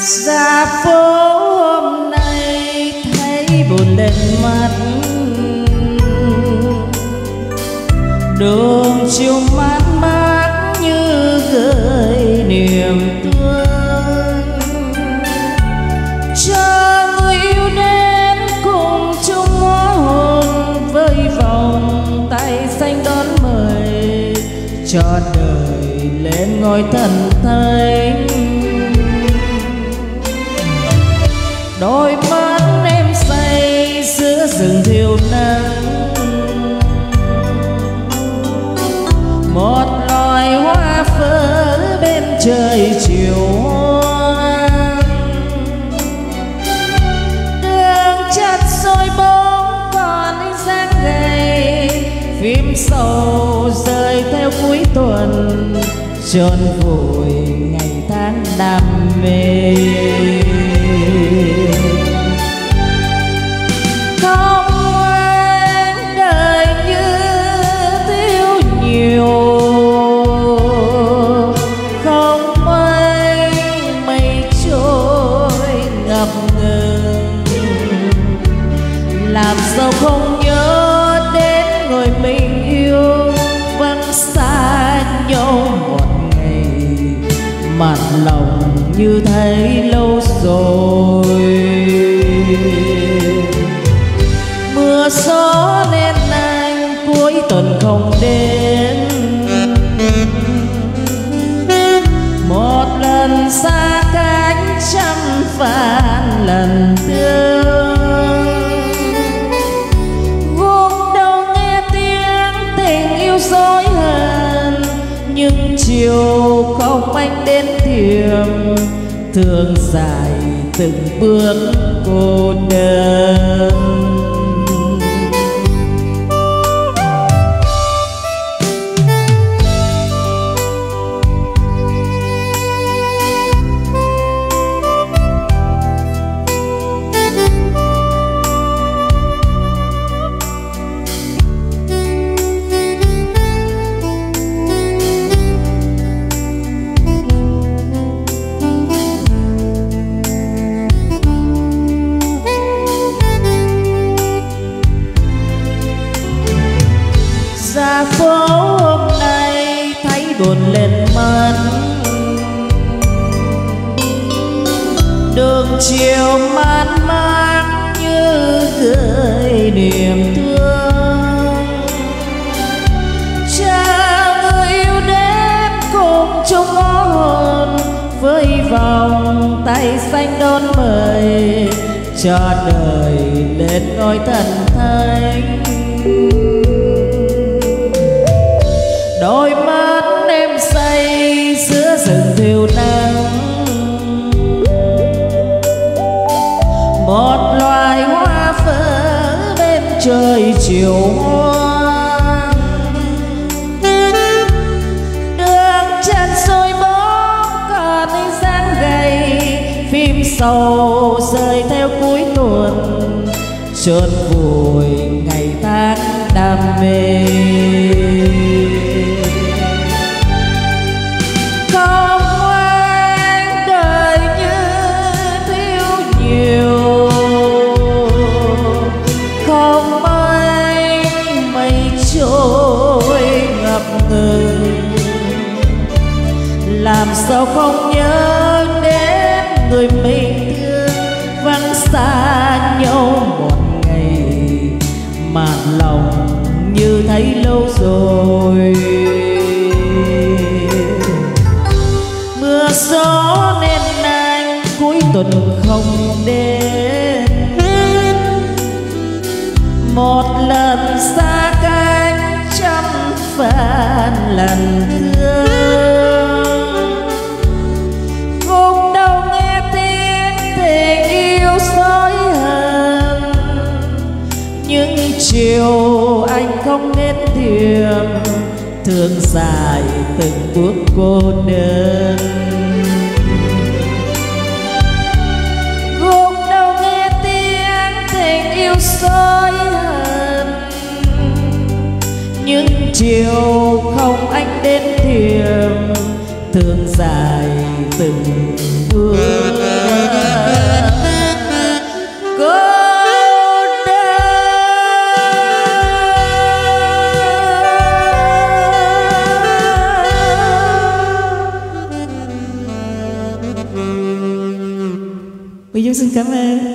Ra phố hôm nay thấy buồn lên mắt, đường chiều mát mát như gửi niềm thương. Cho người yêu đến cùng chung hóa hồn, với vòng tay xanh đón mời, cho đời lên ngôi thần thánh. Đôi mắt em say giữa rừng thiêu nắng, một loài hoa phơ bên trời chiều hoang. Đường chặt rồi bóng còn ánh sáng gầy, phim sầu rơi theo cuối tuần, chôn vùi ngày tháng đam mê. Không anh đời như thiếu nhiều, không anh mây trôi ngập ngừng. Làm sao không nhớ đến người mình yêu, vẫn xa nhau một ngày, mặt lòng như thấy lâu rồi. Mưa gió nên anh cuối tuần không đến, một lần xa cách trăm vạn lần thương. Gục đầu nghe tiếng tình yêu dối hờn, nhưng chiều không anh đến thiềm, thương dài từng bước cô đơn. Ra phố hôm nay thấy buồn lên mắt, đường chiều mát mát như gửi niềm thương. Cha người yêu đến cùng chung hóa hồn, với vòng tay xanh đón mời, cho đời lên ngôi thần thánh. Đôi mắt em say giữa rừng thiêu nắng, một loài hoa phơ bên trời chiều hoang. Đường chân rồi bóng còn ánh sáng gầy, phim sầu rơi theo cuối tuần, chôn vùi ngày tháng đam mê. Không anh đời như thiếu nhiều, không anh mây trôi ngập ngừng. Làm sao không nhớ đến người mình thương, vắng xa nhau một ngày, mà lòng như thấy lâu rồi. Mưa gió nên anh cuối tuần không đến, một lần xa cách trăm vạn lần thương. Gục đầu nghe tiếng tình yêu dối hờn, nhưng chiều anh không đến thiềm, thương dài từng bước cô đơn. Gục đầu nghe tiếng tình yêu dối hờn, nhưng chiều không anh đến thiềm, thương dài từng bước. Dung xin cảm ơn.